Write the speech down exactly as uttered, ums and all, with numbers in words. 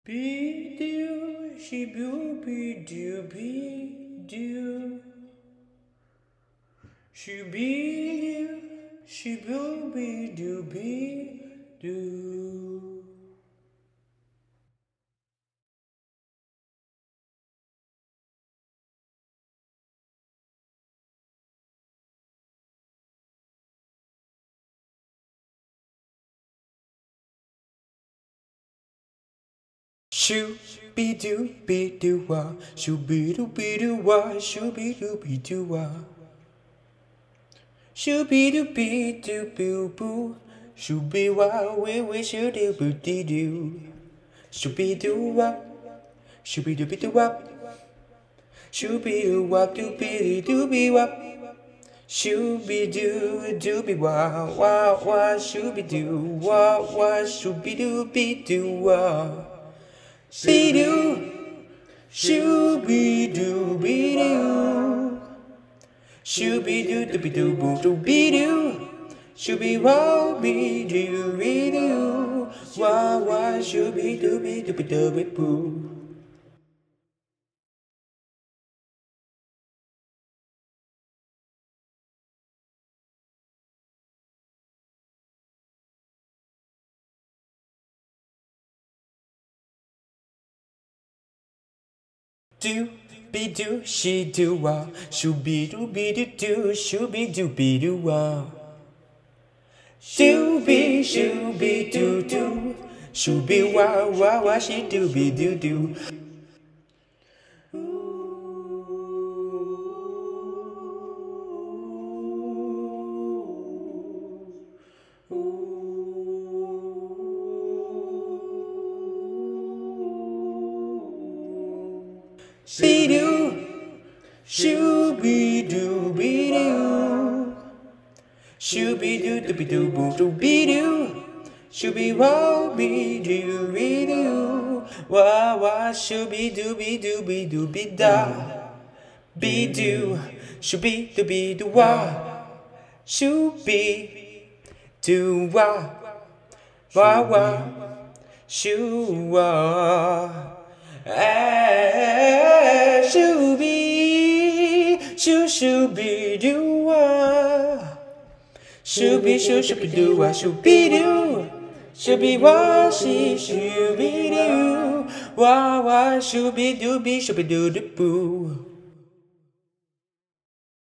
Be do, she boo, be do, be do. She be do, she boo, be do, be do. Shoo be doo be doo wah, shoo be doo be doo wah, shoo be doo be doo wah. Shoo be doo be doo boo boo, shoo be wah wee wee shoo doo boo dee doo. Shoo be doo wah, shoo be doo be doo wah, shoo be doo wah doo be doo be wah. Shoo be doo doo be wah wah wah, shoo be doo wah wah, shoo be doo be doo wah. Be do, shoo be do be do, shoo be do do be do boo do be do, shoo be wah be do be do, wah wah shoo be do be do be do be boo. Do be do she do wah, shoo be do be do do, shoo be do be do wah. Shoo be shoo be do do, shoo be wah wah wah she do be do do. Be do, shoo be do be do, shoo be do do be do boo do be do, shoo be wah be do be do, wah wah shoo be do be do be do be da. Be do, shoo be do be do wah, shoo be do wah, wah wah, shoo wah. Ah, shoo be, shoo shoo be do wah, shoo be shoo shoo be do wah, shoo be do, shoo be wah she shoo be do, wah wah shoo be do be shoo be do do boo.